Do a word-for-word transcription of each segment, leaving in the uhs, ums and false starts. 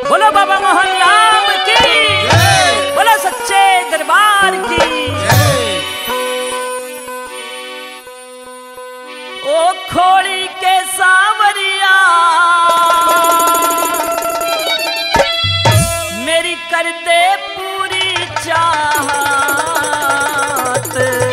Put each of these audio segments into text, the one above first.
बोलो बाबा मोहन राम की, बोलो सच्चे दरबार की। ओ खोड़ी के सांवरिया मेरी कर दे पूरी चाहत,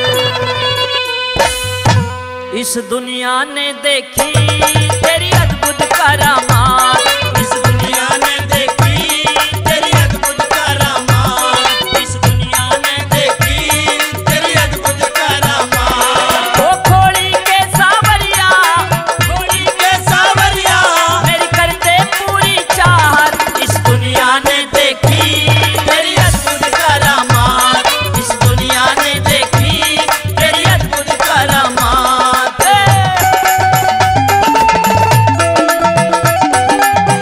इस दुनिया ने देखी तेरी अद्भुत करामात, इस दुनिया ने देखी तेरी अद्भुत करामात, इस दुनिया ने देखी तेरी अद्भुत करामात। ओ खोड़ी के सांवरिया, खोड़ी के सांवरिया मेरी करते पूरी चाहत, इस दुनिया ने देखी तेरी अद्भुत करामात, इस दुनिया ने देखी तेरी अद्भुत करामात।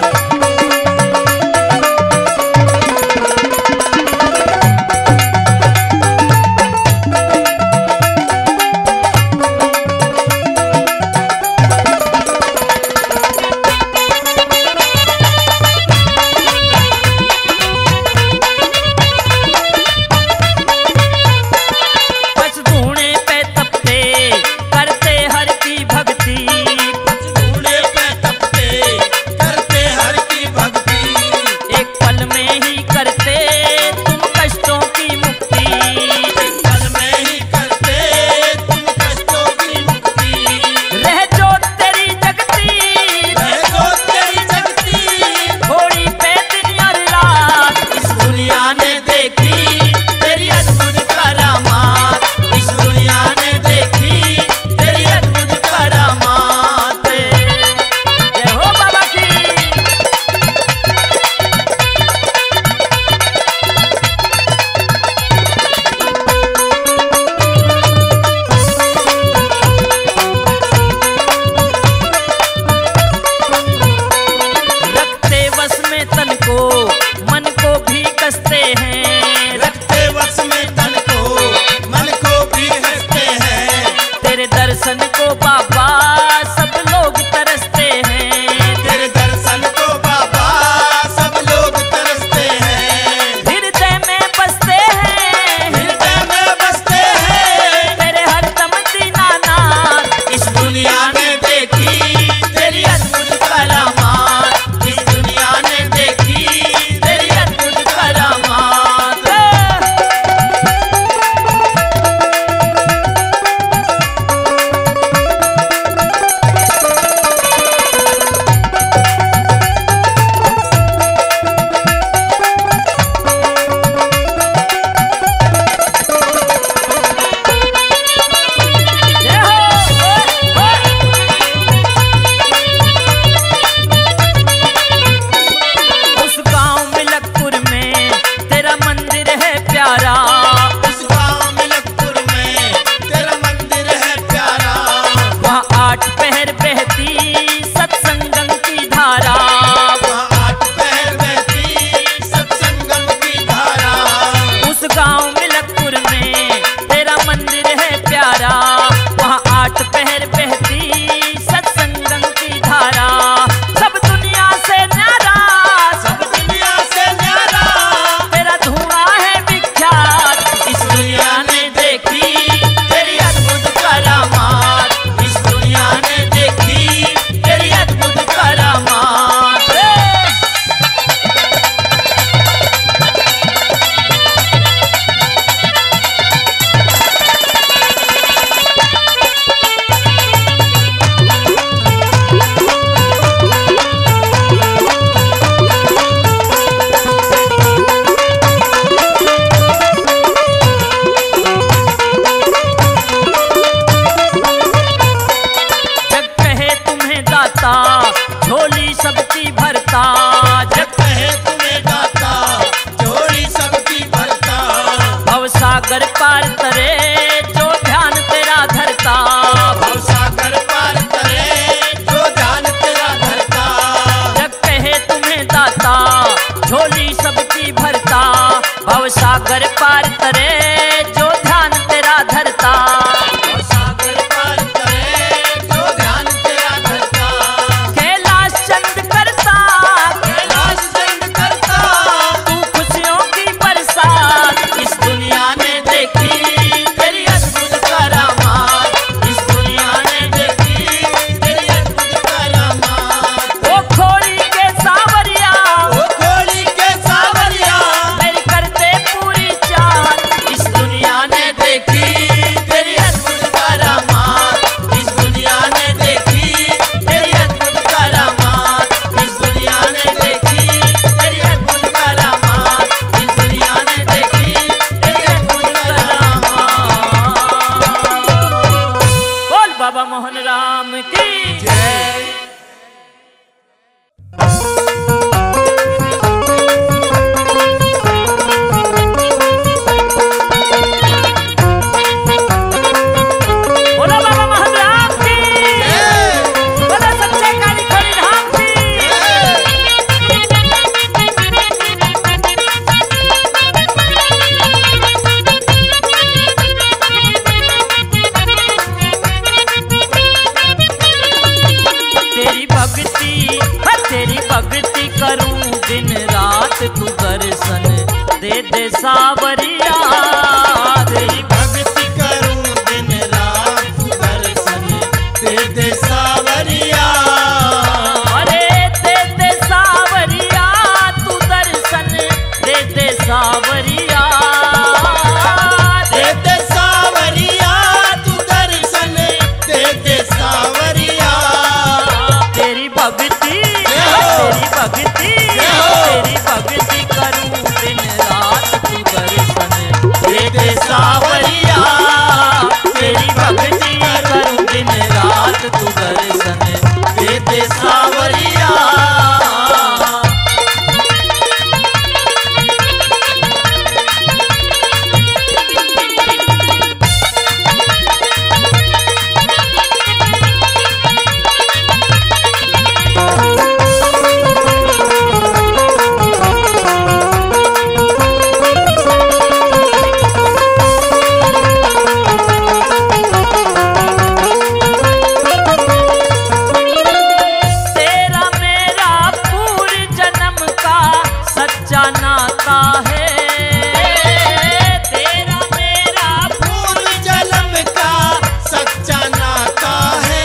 करूं दिन रात तू दर्शन दे दे सावरिया। तेरी भक्ति करूं दिन रात तू दर्शन दे दे सावरिया। अरे दे दे सावरिया तू दर्शन दे दे सावरिया। दे दे सावरिया तू दर्शन दे दे सावरिया। तेरी भक्ति तेरी भक्ति तेरी भक्ति करूं दिन रात तू दर्शन दे दे सावरिया। तेरी भक्ति करूं दिन रात तू दर्शन दे दे सावरिया। तेरा मेरा पूर्व जन्म का सच्चा नाता है। तेरा मेरा पूर्व जन्म का सच्चा नाता है।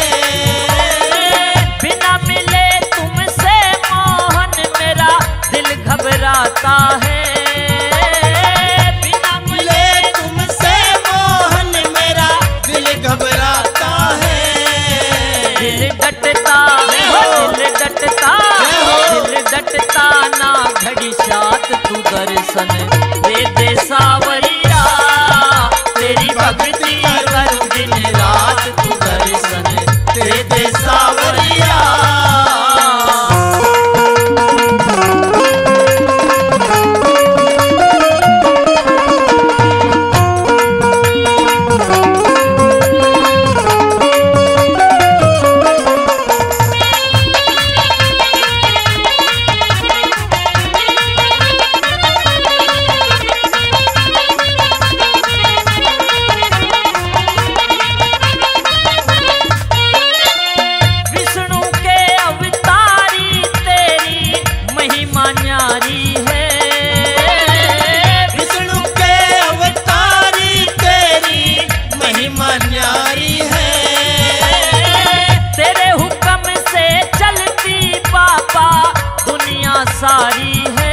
बिना मिले तुमसे मोहन मेरा दिल घबराता है। बिना मिले तुमसे मोहन मेरा दिल घबराता है। दिल डटता दिल डटता दिल डटता ना घड़ी साथ तू दर्शन दे दे सावरिया। तेरी भक्ति करूं दिन रात तू दर्शन दे दे सावरिया। विष्णु के अवतारी तेरी महिमा न्यारी है। विष्णु के अवतारी तेरी महिमा न्यारी है। तेरे हुक्म से चलती बाबा दुनिया सारी है।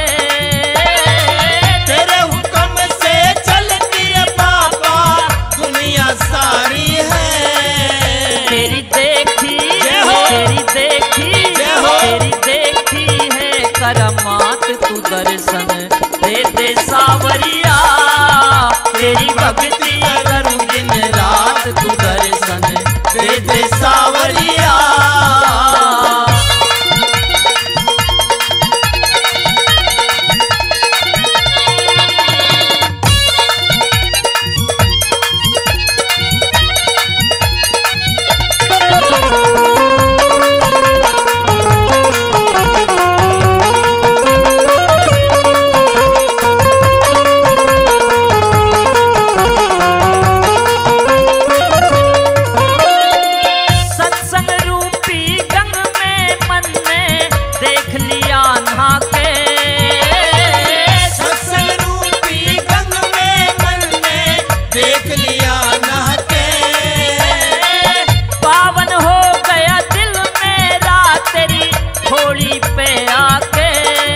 तेरे हुक्म से चलती है बाबा दुनिया सारी है। तेरी देखी जय हो। तेरी देखी जय हो। तेरी देखी है करमात तू दर्शन दे दे सावरिया। तेरी भक्ति करूं दिन रात तू दर्शन दे दे सावरिया। सत्संग रूपी गंग में मन में देख लिया नहा के। सत्संग रूपी गंग में मन में देख लिया नहा के। पावन हो गया दिल मेरा तेरी होली पे आके।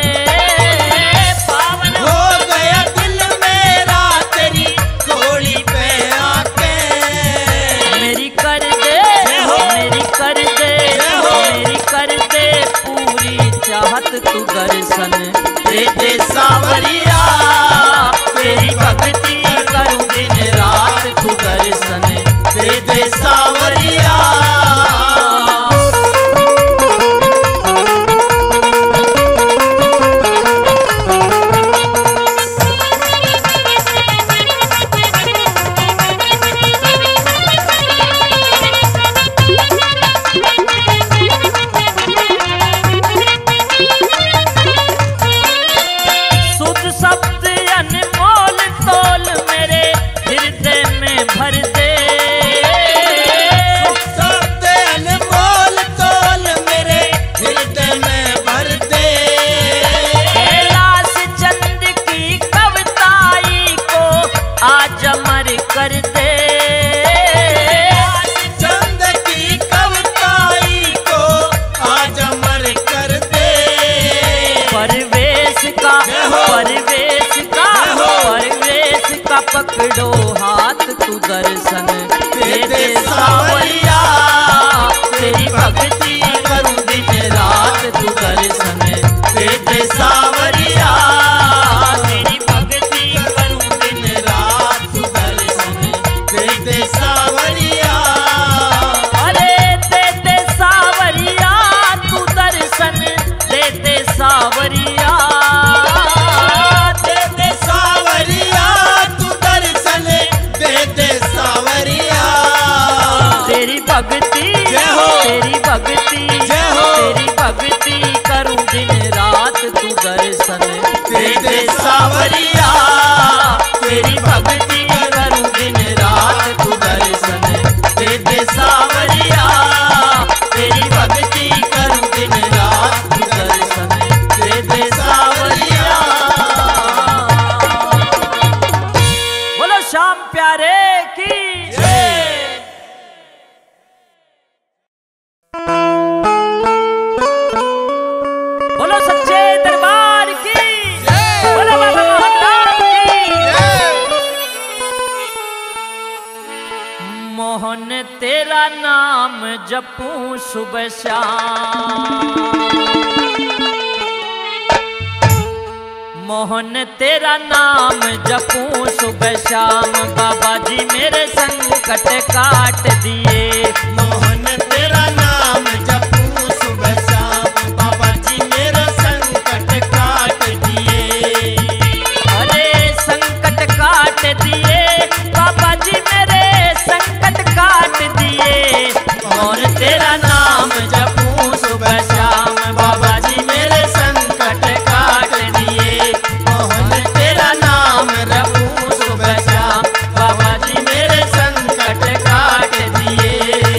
पावन हो हो गया दिल मेरा तेरी खोली पे आके। मेरी कर दे हो। मेरी कर दे हो। मेरी कर दे पूरी चाहत तू दर्शन दे दे सावरिया। तेरी भक्ति करूं दिन रात तू दर्शन दे दे सावरिया। शुद्ध शब्द अनमोल तोल मेरे हृदय में भर दे। पकड़ो हाथ तू दर्शन दे दे सावरिया, तेरी भक्ति करूं दिन रात तू दर्शन दे दे सावरिया, तेरी भक्ति करूं दिन रात तू दर्शन दे दे सावरिया, अरे दे दे सावरिया तू दर्शन दे दे सावरिया, दे दे सावरिया, तू दर्शन दे दे सावरिया, तेरी भक्ति जय हो, तेरी भक्ति जय हो, तेरी भक्ति करूं दिन रात तू दर्शन दे दे सावरिया, तेरी भक्ति करूं दिन रात तू दर्शन दे दे सावरिया, तेरी भक्ति करूं दिन रात तू दर्शन दे दे सावरिया। बोलो श्याम प्यारे की बोलो सच्चे दरबार की बोलो बाबा मोहन की मोहन तेरा नाम जपूं सुबह शाम, मोहन तेरा नाम जपूं सुबह शाम, बाबा जी मेरे संकट काट दिए, मोहन तेरा नाम जपूं सुबह शाम, बाबा जी मेरा संकट काट दिए, अरे संकट काट दिए बाबा जी मेरे संकट काट दिए, और तेरा नाम जपूं सुबह शाम, बाबा जी मेरे संकट काट दिए, मोहन तेरा नाम जपूं सुबह शाम, बाबा जी मेरे संकट काट दिए।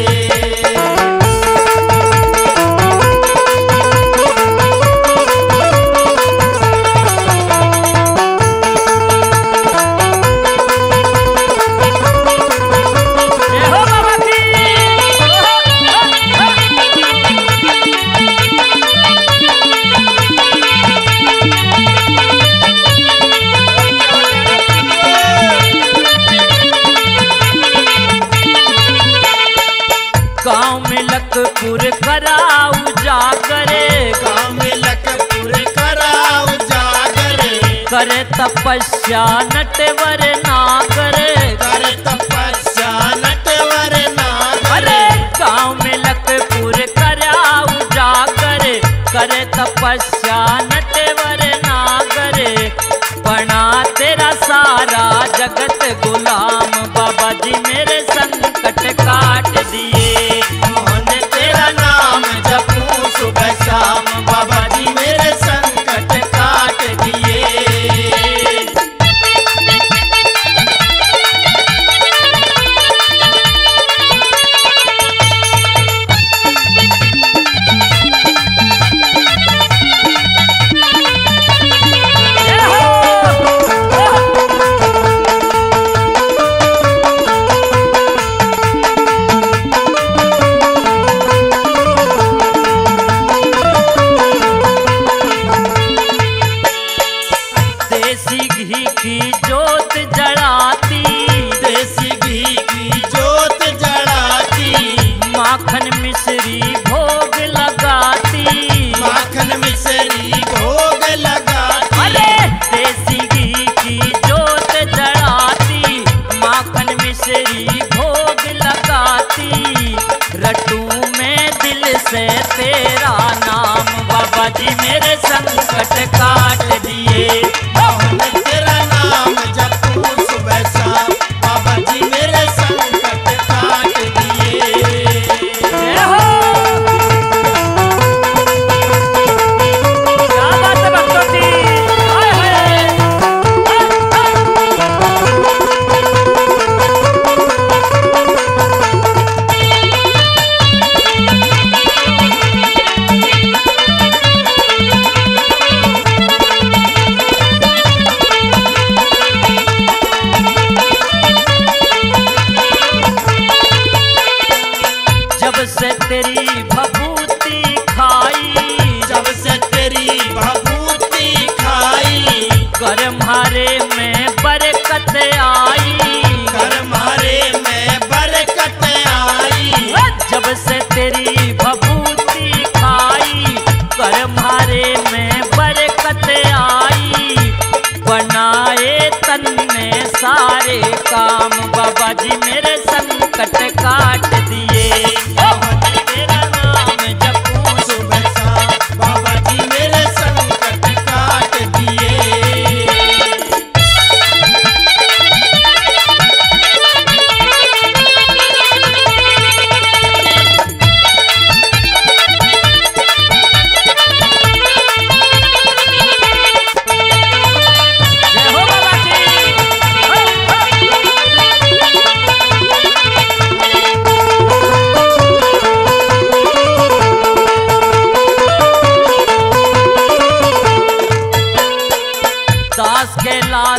जय हो बाबा की गाँव में लखपुर कराऊ जागरे, गाँव में लखपुर कराऊ जागरे, करे तपस्या नटवर नागरे, कर तपस्या नटवर नागरे, अरे गाँव में लखपुर कराऊ जागरे, करे तपस्या नटवर नागरे, बना तेरा सारा जगत गुलाम, बाबा जी मेरे संकट काट दिए, मोहन तेरा नाम जपूं सुबह शाम, बाबा जी मेरे संकट काट दिए। जय हो देसी घी की जोत जलाती, देसी घी की जोत जलाती, माखन मिश्री भोग लगाती, माखन मिश्री भोग लगाती, अरे देसी घी की जोत जलाती, माखन मिश्री भोग लगाती, रटू में दिल से तेरा नाम, बाबा जी मेरे संकट काट दिए, मोहन तेरा नाम जपूं सुबह शाम, बाबा जी मेरे संकट काट दिए। जय हो क्या बात है भक्तों की, हाय हाय से तेरी भभूति खाई, जब से तेरी भभूति खाई, कर मारे में बरकत आ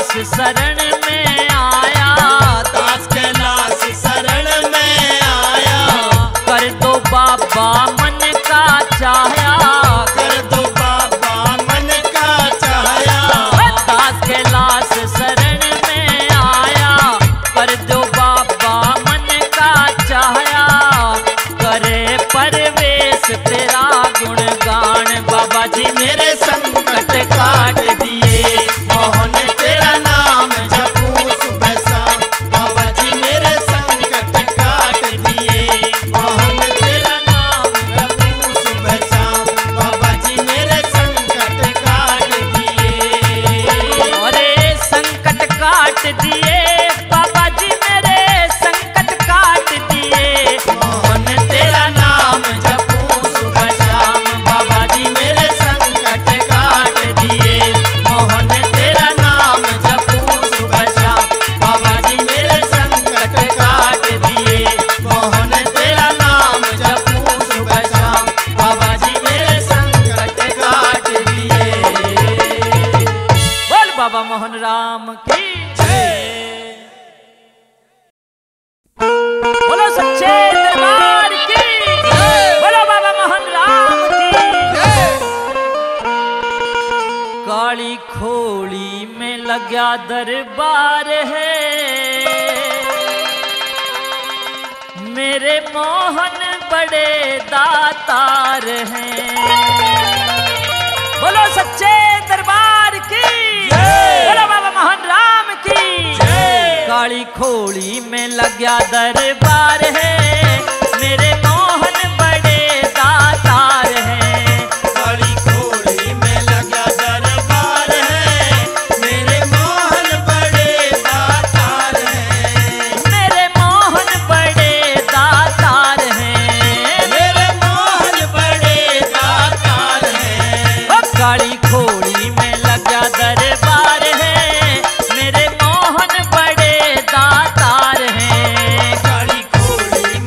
कैलाश शरण में आया, दास कैलाश शरण में आया। कर दो बाबा मन का चाहया, कर दो बाबा मन का चाहया। दास कैलाश शरण में आया, कर दो बाबा मन का चाहया। करे परवेश तेरा गुणगान, बाबा जी मेरे संकट काट दिए। मोहन तेरा नाम जपूं सुबह शाम, बाबा जी मेरे संकट काट दिए। मोहन तेरा नाम जपूं सुबह शाम, बाबा जी मेरे संकट काट दिए। अरे संकट काट दिए बाबा जी मेरे संकट काट दिए। मोहन तेरा नाम जपूं सुबह शाम, बाबा जी मेरे संकट काट दिए। मोहन तेरा नाम जपूं सुबह शाम, बाबा जी मेरे संकट काट दिए। मोहन तेरा नाम जपूं सुबह शाम, बाबा जी मेरे संकट काट दिए। बोल बाबा मोहन राम की जय। बोलो सच्चे दरबार की जय। बोलो बाबा मोहन राम की जय। काली खोली में लगा दरबार है, मेरे मोहन बड़े दातार हैं। बोलो सच्चे दरबार की जय। बोलो बाबा मोहन राम की जय। काली खोली में लगा दरबार है, मेरे मोहन बड़े दातार हैं। काली खोली में लगा दरबार है, मेरे मोहन बड़े दातार हैं। मेरे मोहन बड़े दातार हैं। मेरे मोहन बड़े दातार हैं। ओ काली खोली में लगा दरबार है, मेरे मोहन बड़े दातार हैं। काली खोली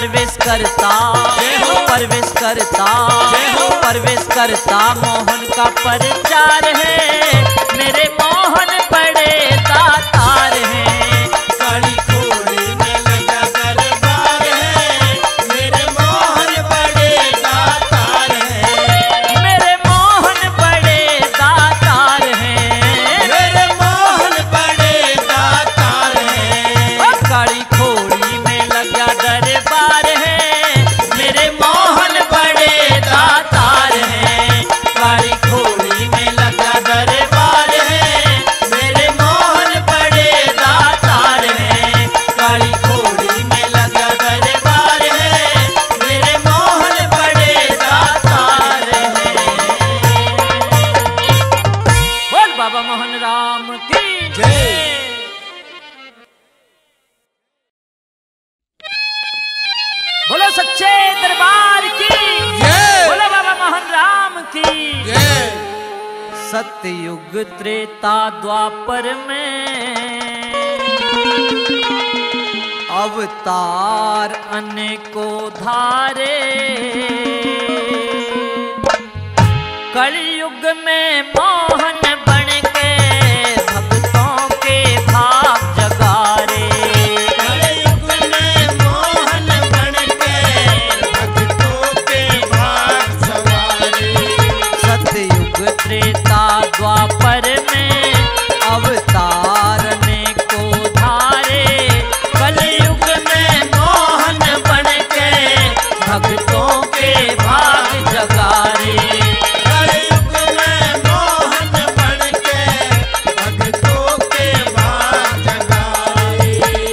प्रवेश करता जय हो। प्रवेश करता जय हो। प्रवेश करता मोहन का प्रचार है, मेरे मोहन बड़े दातार हैं। काली घोड़ी में लगा दरबार है, मेरे मोहन बड़े दातार हैं। मेरे मोहन बड़े दातार हैं। मेरे मोहन बड़े दातार हैं। ओ काली घोड़ी में लगा दरबार है, मेरे मोहन बड़े दातार हैं। काली घोड़ी में लगा दरबार है, मेरे मोहन बड़े दातार हैं। काली घोड़ी में लगा दरबार है, मेरे मोहन बड़े दातार हैं। बोल बाबा मोहन राम की जय। बोलो सच्चे दरबार की जय। बोलो बाबा मोहन राम की जय। सतयुग त्रेता द्वापर में अवतार अनेको धारे, कलयुग में मोहन बन के भक्तों के भाव जगारे। कलयुग में मोहन बन के भक्तों के भाग सवारे। सतयुग त्रेता द्वापर में अवतार अनेको धारे, कलयुग में मोहन बन के भक्तों के भाग जगारे। कलयुग में मोहन बन के भक्तों के भाग जगारे।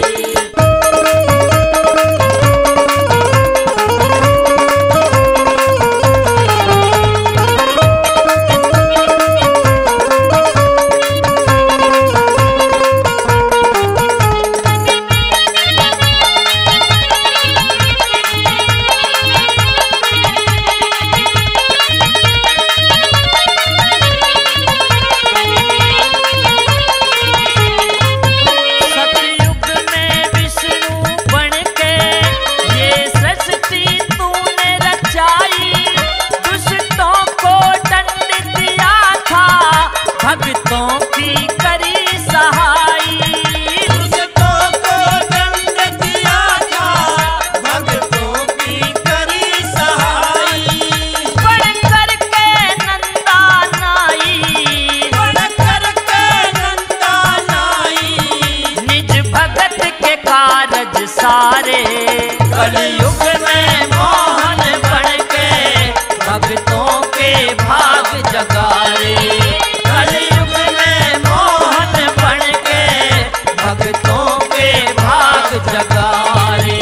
सतयुग में विष्णु बन के ये सृष्टि तूने रचाई, दुष्टों को दंड दिया था, भक्तों की करी सहाई। दुष्टों को दंड दिया था, भक्तों की करी सहाई। बढ़ कर के नंदा नाई, बढ़ कर के नंदा नाई। निज भगत के कारज सारे, कलयुग में मोहन बन के भक्तों के भाग जगारे। कलयुग में मोहन बन के भक्तों के भाग जगारे।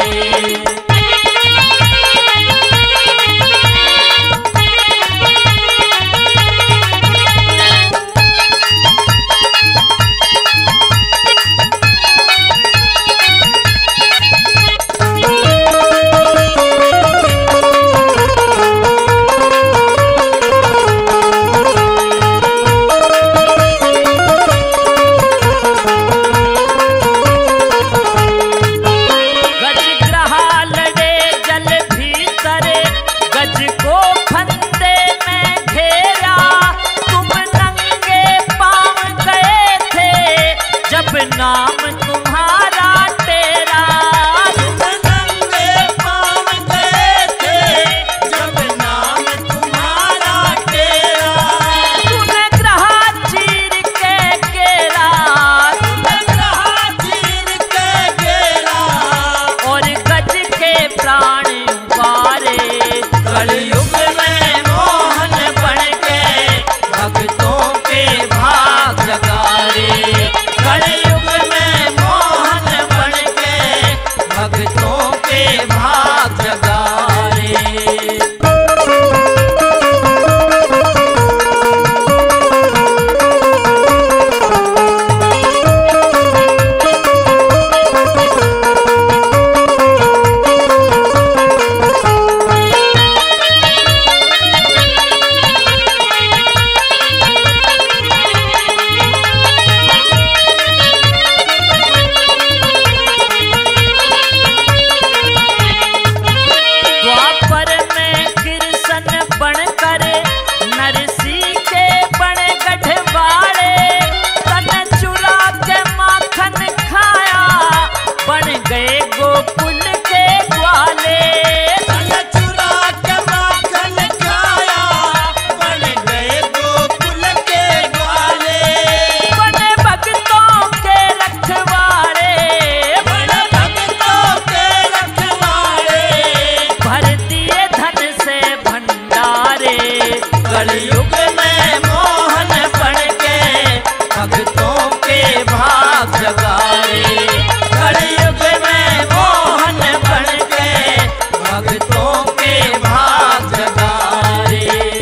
गोकुल के ग्वाले, धन चुरा के माखन खाया, बन गए गोकुल के ग्वाले। बने भक्तों के रखवारे, बन भक्तों के रखवारे, भर दिए धन से भंडारे। कलयुग में मोहन बन के भक्तों के भाग जगाए। कलयुग में मोहन बन के भक्तों के भाग जगाए।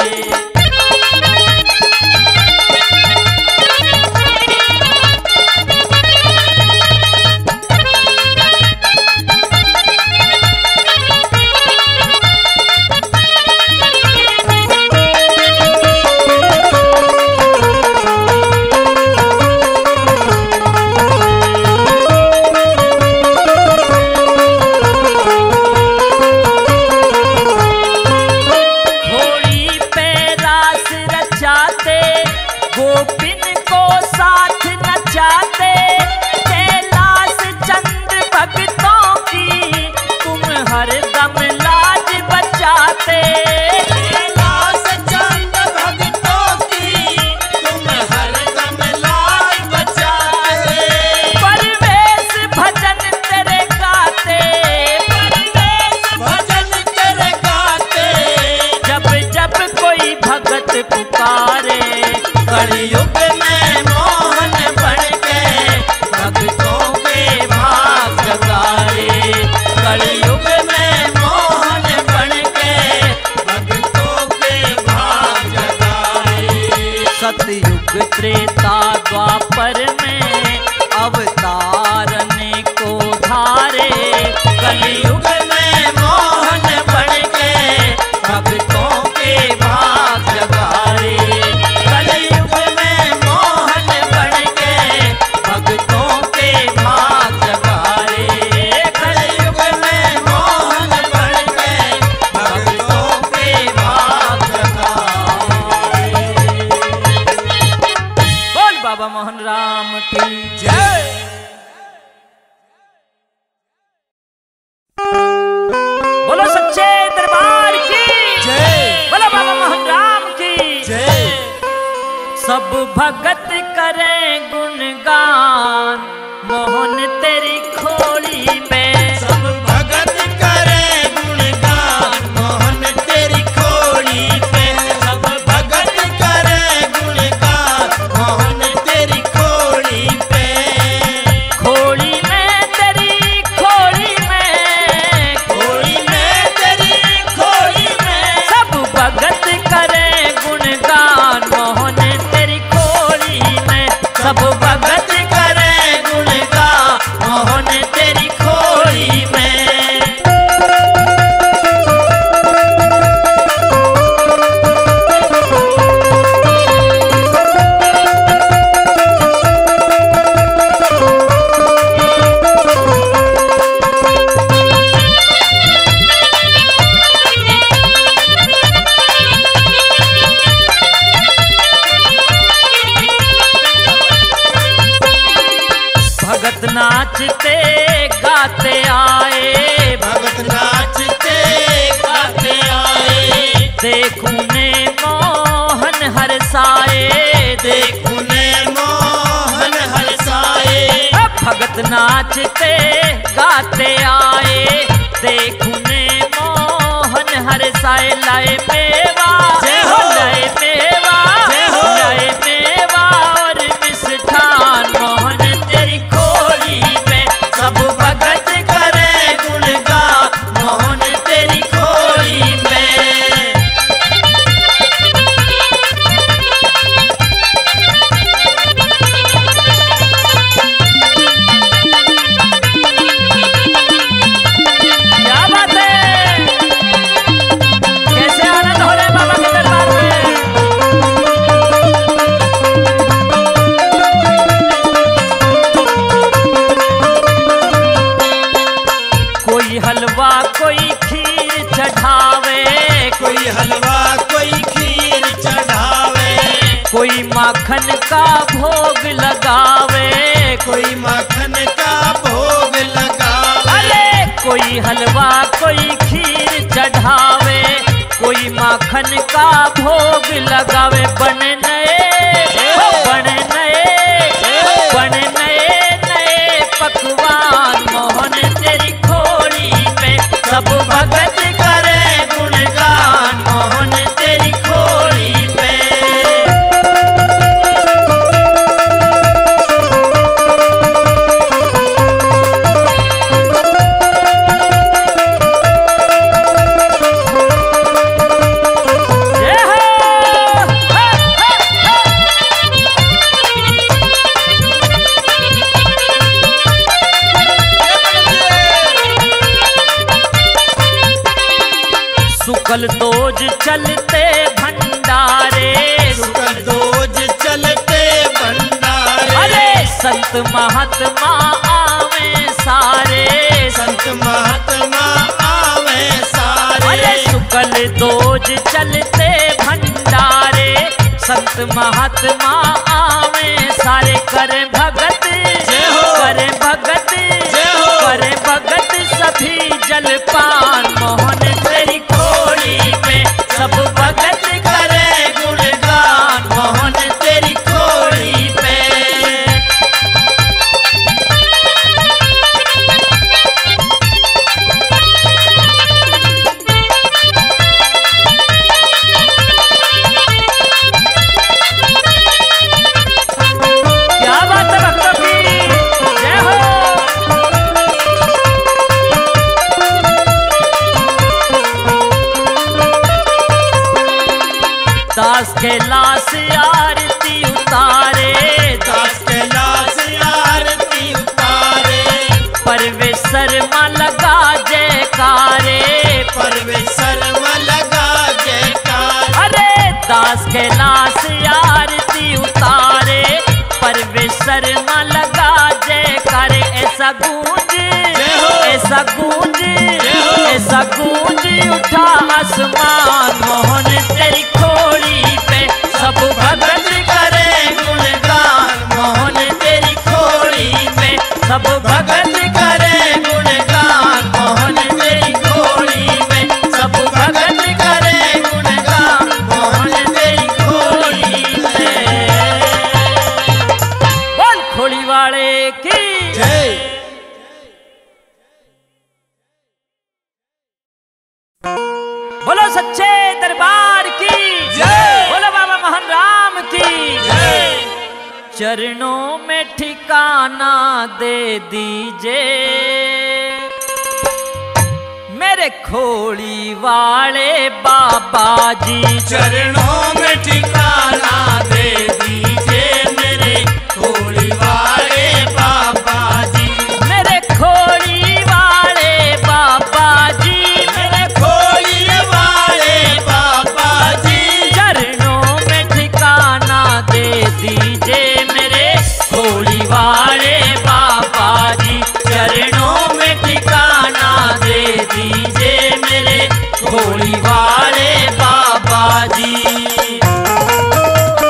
होली पे रास रचाते, गोपिन को साथ नचाते। कैलाश चंद भक्तों की तुम हरदम लाज बचाते। कैलाश चंद भक्तों की तुम हरदम लाज बचाए। परवेश भजन तेरे गाते, परवेश भजन तेरे गाते। जब जब कोई भगत पुकारे। कलयुग में मोहन बन के भक्तों के भाग जगाए। कलयुग में मोहन बन के भक्तों के भाग जगाए। सतयुग त्रेता द्वापर में अवतारने को धारे। कलयुग में मोहन बन के भक्तों के भाग जगाए। कलयुग में मोहन बन के भक्तों के भाग जगाए। कलयुग में मोहन बन के भक्तों के भाग जगाए। बोल बाबा मोहन राम की जय। बोलो सच्चे दरबार की जय। बोलो बाबा मोहन राम की जय। सब भगत करें गुणगान, मोहन तेरी खोली में। सब भगत करे गुणगान, मोहन तेरी खोली पे। सब भगत करे गुणगान, मोहन तेरी खोली पे। खोली में तेरी खोली में, खोली में तेरी खोली में। सब भगत करें गुणगान, मोहन तेरी खोली में। सब भगत करे गुणगान, मोहन तेरी खोली में। भगत नाचते गाते आए। भगत नाचते गाते आए। देखूं ने मोहन हरसाए। देखूं ने मोहन हरसाए। भगत नाचते गाते आए। देखूं ने मोहन हरसाए। लाए मेवा जय हो। लाए मेवा जय हो। लाए मेवा और मिष्ठान, मोहन तेरी खोली में। सब भगत करे गुणगान, मोहन तेरी खोली में। क्या बात है, कैसे आनंद हो रहे बाबा के दरबार में। कोई हलवा कोई खीर चढ़ावे। कोई हलवा कोई खीर चढ़ावे। कोई माखन का भोग लगावे। कोई माखन का भोग लगावे। कोई हलवा कोई खीर चढ़ावे, कोई माखन का भोग लगावे। बने नए बने नए बने नए नए पकवान मोहन तेरी खोली पे, सब भगत करे गुणगान मोहन तेरी खोली पे। सुकल दोज चलते भंडारे, सुकल दोज चलते भंडारे। अरे संत महात्मा आवे सारे, संत महात्मा आवे सारे। अरे सुकल दोज चलते भंडारे, संत महात्मा आवे सारे। करे भगत करे भगत करे भगत सभी जलपान मोहन तेरी खोली पे, सब भगत करे गुणगान मोहन तेरी खोली पे। क्या बात है भक्तों की, जय हो। दास के लाश आरती उतारे, दास के लाश आरती उतारे। परवेश्वर माँ लगा जयकारे, परवेश्वर माँ लगा जयकार। अरे दास के लाश आरती उतारे, परवेश्वर माँ लगा जयकारे। ऐसा गूंज ऐसा गूंज ऐसा गूंज उठा आसमान मोहन तेरी खोली पे, सब भगत करे गुणगान मोहन तेरी खोली पे, सब भगत करे गुणगान मोहन तेरी खोली पे, सब भगत करे गुणगान मोहन तेरी खोली पे। बोल खोली वाले की जय। बोलो सच्चे दरबार की जय। बोलो बाबा मोहन राम की जय। चरणों में ठिकाना दे दीजिए मेरे खोली वाले बाबा जी। चरणों में ठिकाना दे दीजिए मेरे खोली वाले बाबा जी। मेरे खोली वाले बाबा जी, मेरे खोली वाले बाबा जी। चरणों में ठिकाना दे दीजिए मेरे खोली वाले बाबा जी। चरणों में ठिकाना दे दीजिए मेरे खोली वाले बाबा जी।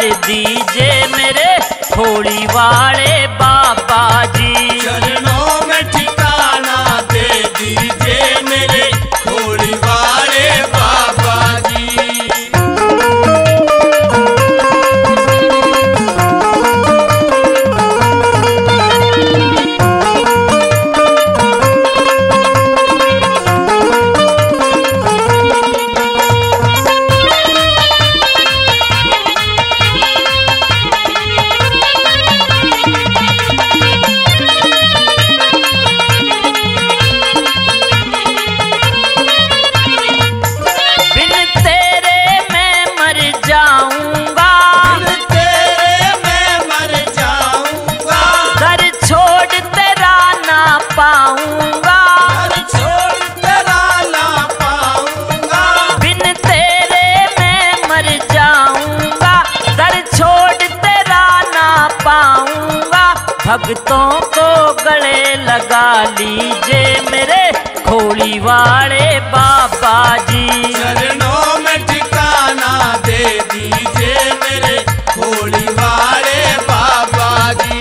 दीजिए मेरे खोड़ी वाले बाबा जी। चरणों में ठिकाना दे दीजिए मेरे खोड़ी वाले बाबा जी। भक्तों को गले लगा लीजिए मेरे खोड़ी वाले बाबा जी। चरणों में ठिकाना दे दीजिए मेरे खोड़ी वाले बाबा जी।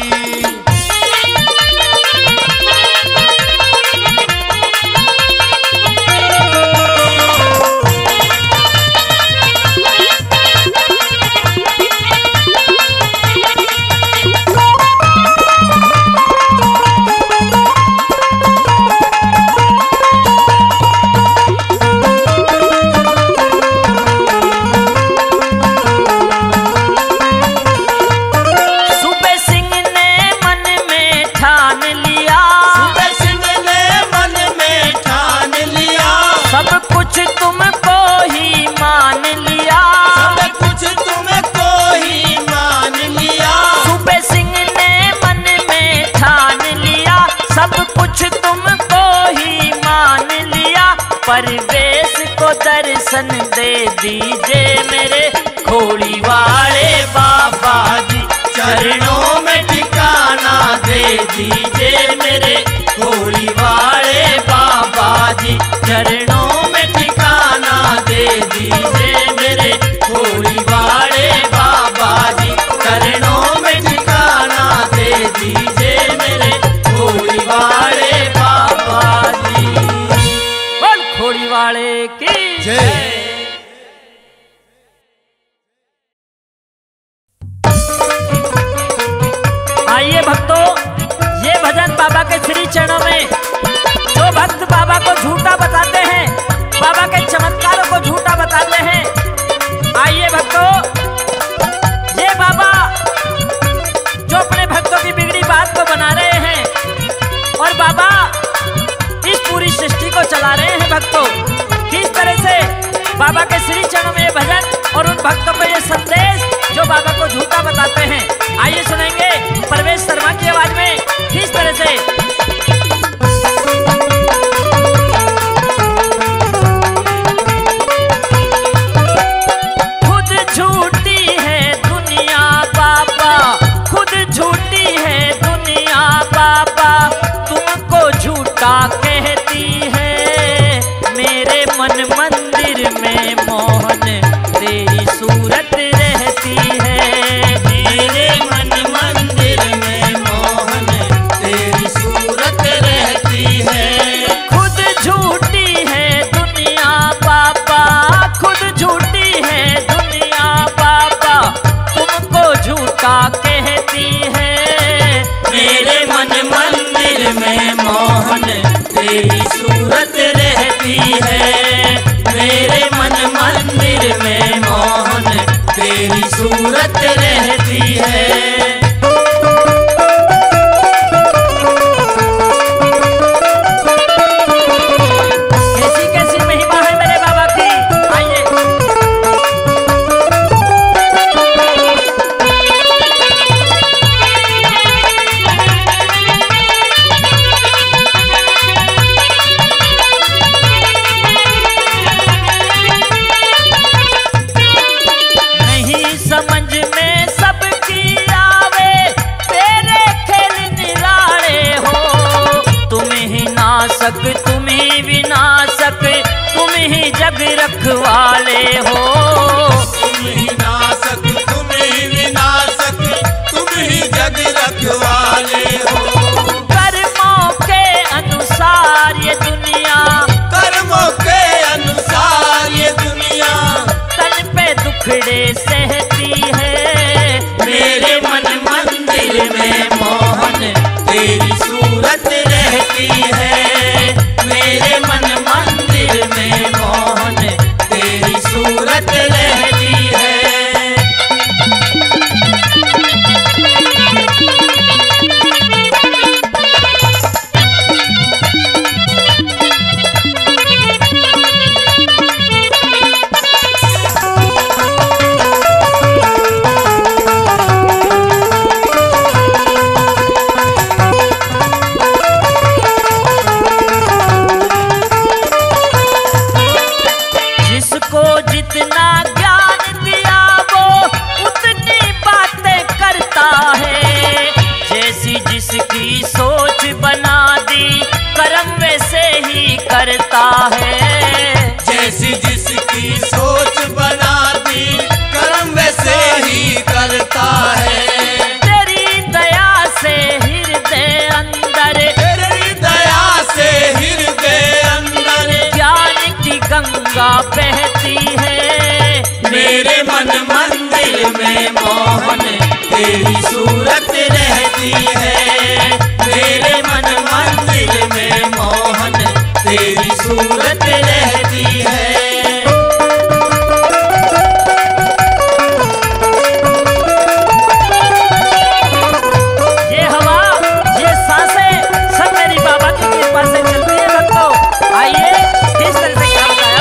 परवेश को दर्शन दे दीजिए मेरे खोड़ी वाले बाबा जी। चरणों में ठिकाना दे दीजिए मेरे खोड़ी वाले बाबा जी। चरणों में ठिकाना दे दीजिए मेरे खोड़ी वाले बाबा जी। चरणों में ठिकाना दे दीजिए मेरे खोड़ी वाले बाबा जी। बोल खोड़ी वाले की जय। आइए भक्तों, ये भजन बाबा के श्री चरणों में जो भक्त बाबा को झूठा बताते हैं, बाबा के चमत्कारों को झूठा बताते हैं, आइए भक्तों, ये बाबा जो अपने भक्तों की बिगड़ी बात को बना रहे हैं और बाबा इस पूरी सृष्टि को चला रहे हैं। भक्तों किस तरह से बाबा के श्री चरणों में ये भजन और उन भक्तों को ये संदेश जो बाबा को झूठा बताते हैं, आइए सुनेंगे परवेश शर्मा की आवाज में किस तरह से। खुद झूठी है दुनिया बाबा, खुद झूठी है दुनिया बाबा, तुमको झूठा कहती है। मेरे मन मंदिर में मोहन तेरी सूरत रहती है। मेरे मन मंदिर में मोहन तेरी सूरत रहती है। खुद झूठी है दुनिया बाबा, खुद झूठी है दुनिया बाबा, तुमको झूठा कहती है। मेरे मन मंदिर में मोहन तेरी सूरत रहती है। मेरे मन मंदिर में मोहन तेरी सूरत रहती है। कैसी कैसी महिमा है मेरे बाबा की, आइए। नहीं समझ में सबकी आवे, तेरे खेल निराले हो। तुम ही नासक, तुम ही विनाशक, तुम ही जग रखवाले हो। तुम ही नासक, तुम ही करता है। जैसी जिसकी सोच बना दी कर्म वैसे ही करता है। तेरी दया से हृदय अंदर, तेरी दया से हृदय अंदर ज्ञान की गंगा बहती है। मेरे मन मंदिर में मोहन तेरी सूरत रहती है। मेरे मन मंदिर में मोहन तेरी सूरत रहती है। ये हवा, ये सांसें सब मेरी बाबा की कृपा से चलती है भक्तों। आइए किस तरह से क्या बताया।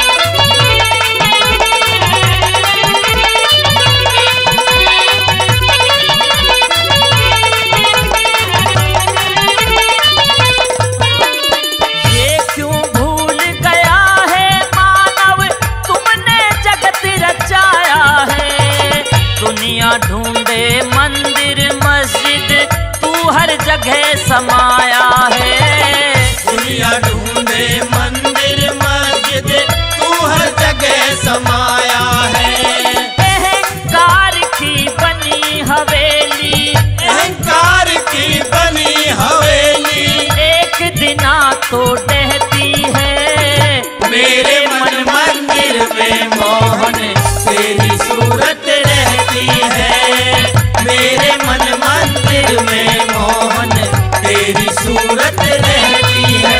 ये क्यों भूल गया है मानव तुमने जगत रचाया है। दुनिया ढूंढे मंदिर मस्जिद तू हर जगह समाया है। दुनिया ढूंढे मंदिर मस्जिद तू हर जगह समाया है। अहंकार की बनी हवेली, अहंकार की बनी हवेली एक दिना तो डहती है। मेरे मन मंदिर में मोहन तेरी सूरत रहती है। मेरे मन मंदिर में मोहन तेरी सूरत रहती है।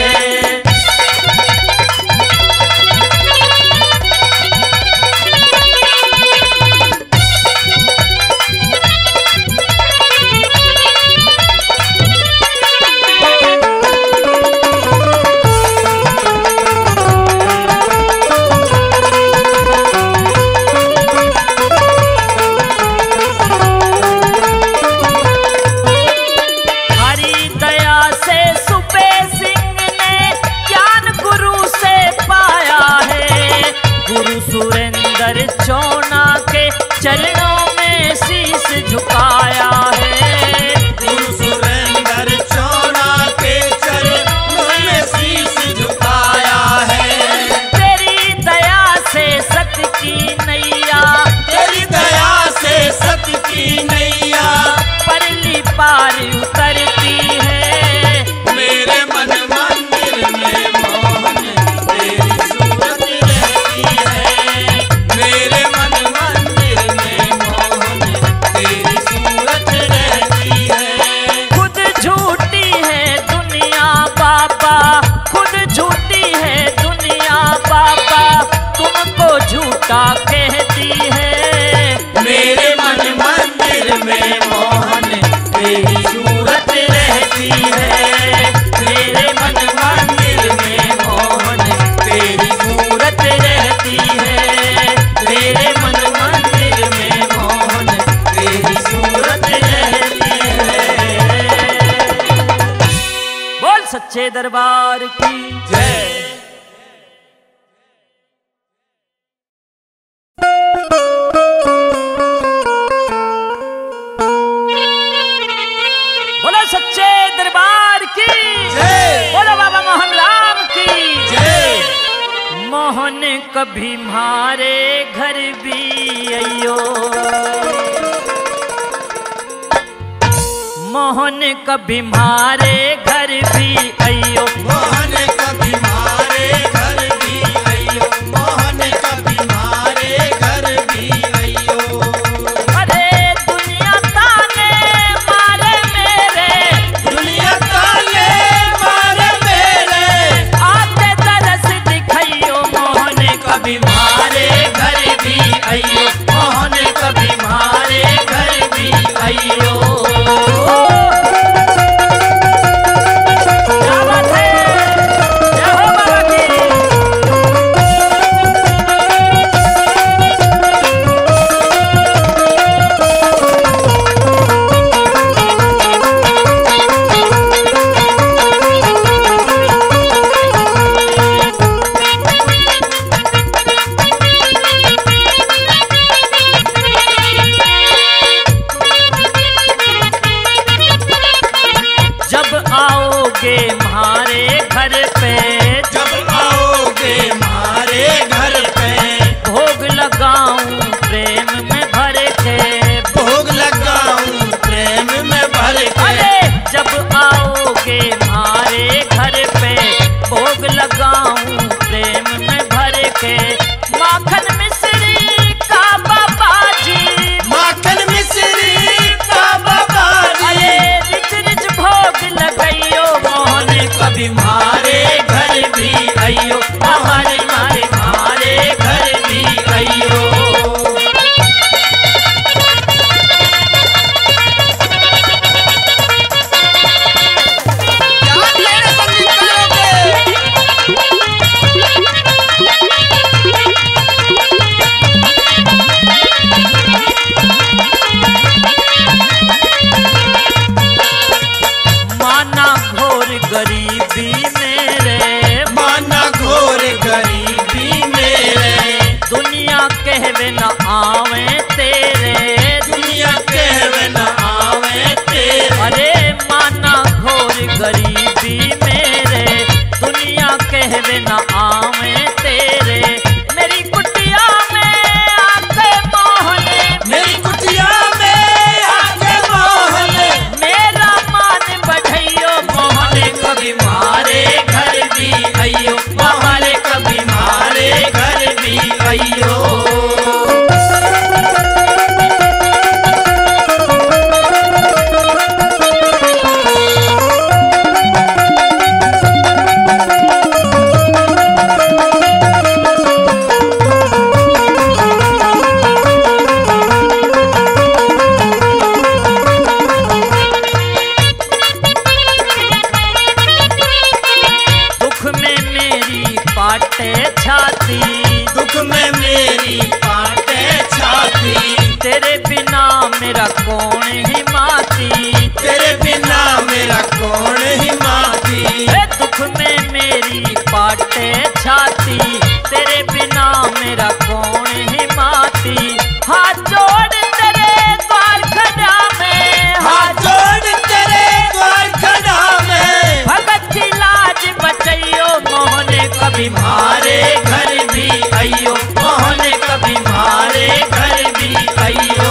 हरी दया से सुबे सिंह ने ज्ञान गुरु से पाया है। गुरु सुरेंद्र चौना के चरणों में शीश झुकाया है। गुरु सुरेंद्र चौना के चरणों में शीश झुकाया है। तेरी दया से सत्य की नैया, तेरी दया से सत्य की नैया परली पार उतरती है। मेरे मन मंदिर में मोहन तेरी सूरत रहती है। मेरे मन मंदिर में मोहन तेरी सूरत रहती है। खुद झूठी है दुनिया बाबा, खुद झूठी है दुनिया बाबा, तुमको झूठा कहती है। मेरे मन मंदिर में मोहन तेरी सूरत रहती है। मेरे मन मंदिर में मोहन तेरी सूरत रहती है। मेरे मन मंदिर में मोहन तेरी सूरत रहती है। बोल सच्चे दरबार की जय। बोलो सच्चे दरबार की जय। बोलो बाबा मोहन राम की जय। मोहन कभी मारे घर भी अयो, मोहन कभी मारे घर भी अयो। मोहन कभी मारे घर भी अयो। मोहन कभी मारे घर भी अयो। अरे दुनिया ताने मारे मेरे, दुनिया ताले मारे मेरे आते तरस दिखाइयो। मोहन कभी मारे घर भी अयो। मोहन कभी मारे घर भी अयो। क्या बात है। कौन हिमाती, तेरे बिना मेरा कौन हिमाती। ए दुख में मेरी पाटे छाती, तेरे बिना मेरा कौन हिमाती। हाथ जोड़ तेरे द्वार खड़ा में, हाथ जोड़ तेरे द्वार खड़ा में, भगत की लाज बचैयो मोहन कभी मारे घर भी आइयो, मोहन कभी मारे घर भी आइयो।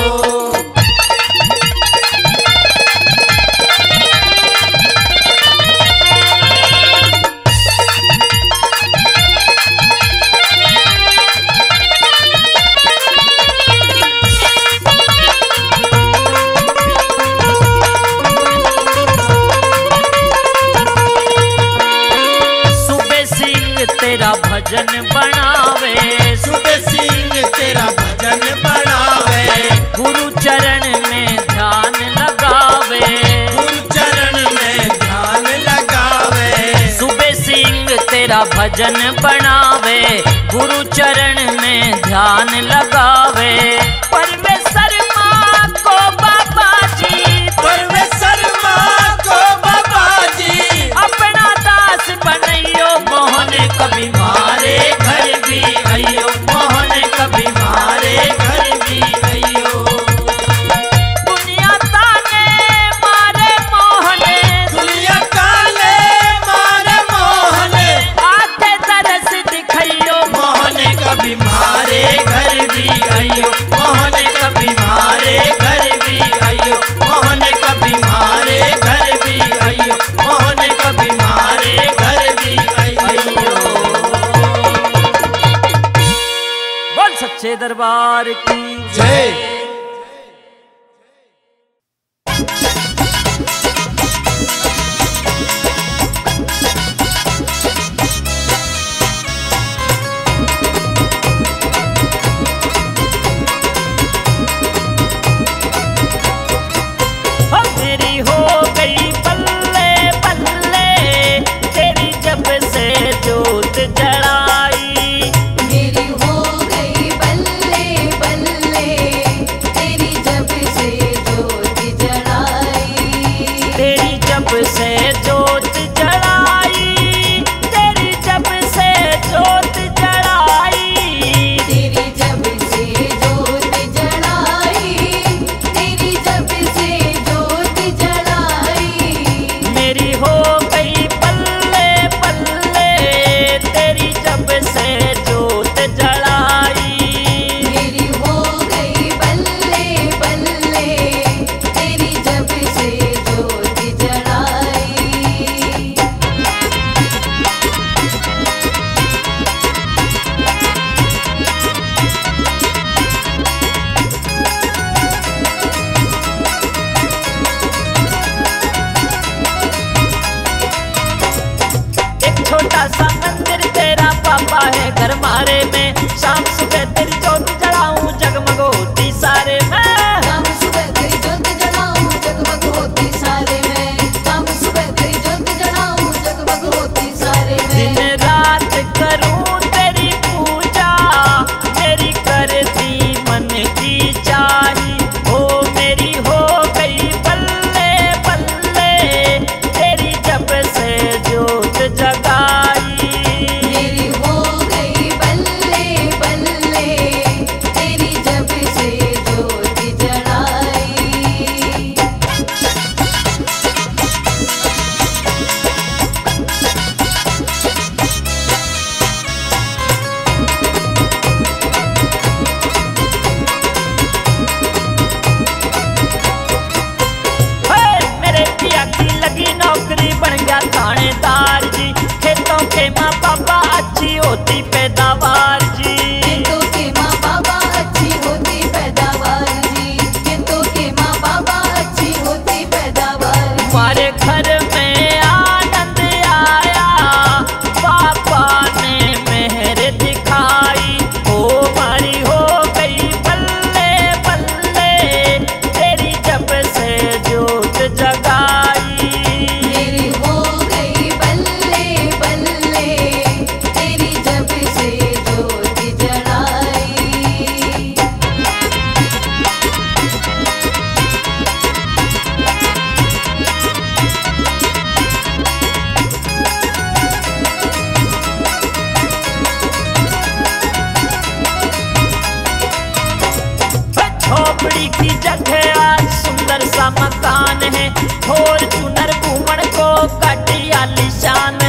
तेरा भजन बनावे, सूबे सिंह तेरा भजन बनावे, गुरु चरण में ध्यान लगावे, गुरु चरण में ध्यान लगावे। सूबे सिंह तेरा भजन बनावे, गुरु चरण में ध्यान लगावे। परमेश्वर माँ को बाबा जी, परमेश्वर माँ को बाबा जी, अपना दास बनैयो मोहन कभी मारे घर भी आइयो, मोहन कभी मारे घर भी आइयो। दुनिया ताने मारे मोहन, दुनिया काले मारे मोहन, आके तरस दिखैयो मोहन कभी मारे घर भी आइयो, मोहन कभी मारे घर भी आइयो, मोहन कभी मारे घर भी आइयो, मोहन कभी मारे घर भी आइयो। बोल सच्चे दरबार की जय। मेरी हो गई बल्ले बल्ले, तेरी जब से जोत जड़ाई। मेरी हो गई बल्ले बल्ले, तेरी जब से जोत जड़ाई। तेरी जब से जोत जड़ाई, तेरी जब से जोत जड़ाई। तेरी जब से जोत जड़ाई, तेरी जब से जोत जड़ाई। मेरी हो गई बल्ले बल्ले, तेरी जब से जोत जड़ाई। मेरी हो गई बल्ले बल्ले, तेरी जब से जोत जड़ाई। एक छोटा सा मंदिर तेरा पापा है घर मारे में, शाम सुबह तेरी जोत जलाऊं जगमग होती सारे में। शाम सुबह तेरी जोत जलाऊं जगमग होती सारे में, शाम सुबह तेरी जोत जलाऊं जगमग होती सारे दिन में। रात करूं तेरी पूजा, मेरी करती मन की चाही। ओ मेरी हो गई बल्ले बल्ले, तेरी जब से जोत जगाई। मेरी हो गई बल्ले बल्ले, सा मकान है, फॉर्चूनर घूमन को गाड़ी आलीशान